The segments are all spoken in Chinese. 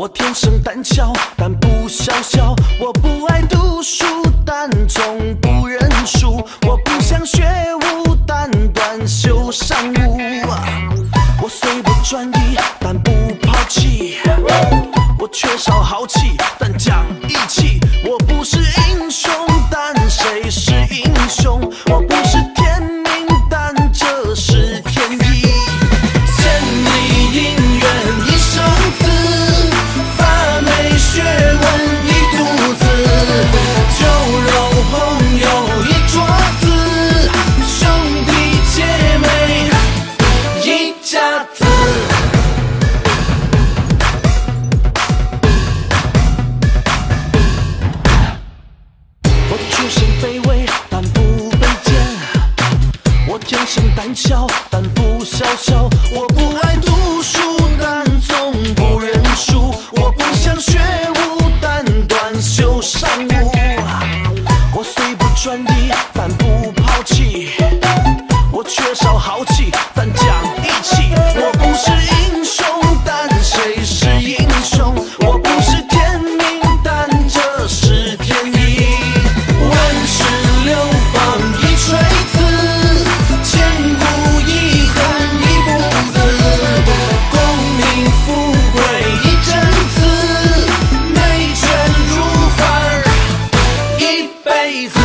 我天生胆小，但不小小。我不爱读书，但总不认输。我不想学武，但短袖善舞。我虽不专一，但不抛弃。我缺少豪气，但讲义气。我不是英雄，但谁是英雄？我不是天命，但这是天意。千里姻缘一生字，发霉学问一肚子，酒肉朋友一桌子，兄弟姐妹一家子。我出身卑微，但不卑贱。我天生胆小，但不小小。我不爱读书，但总不认输。我不想学武，但短袖善舞。我虽不专一，但不抛弃。我缺少豪气，但讲义气。我不是英雄，但谁是英雄？我不是天命，但这是天意。万世流芳一锤子，千古遗恨一步子，功名富贵一阵子，美眷如花一辈子。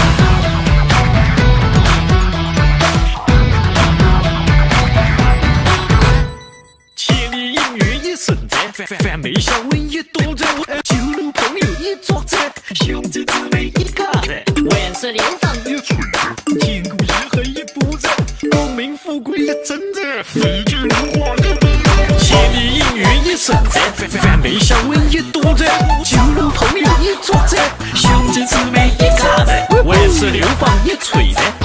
千里姻缘一生在，凡美笑问一多在，酒肉朋友一桌子，兄弟姊妹一家人， 万世流芳一锤子，千古遗恨一步子，功名富贵一阵子，美眷如花一辈子。千里姻缘一生在，凡美笑问一多在，酒肉朋友一桌子，兄弟姊妹一家人，万世流芳一锤子。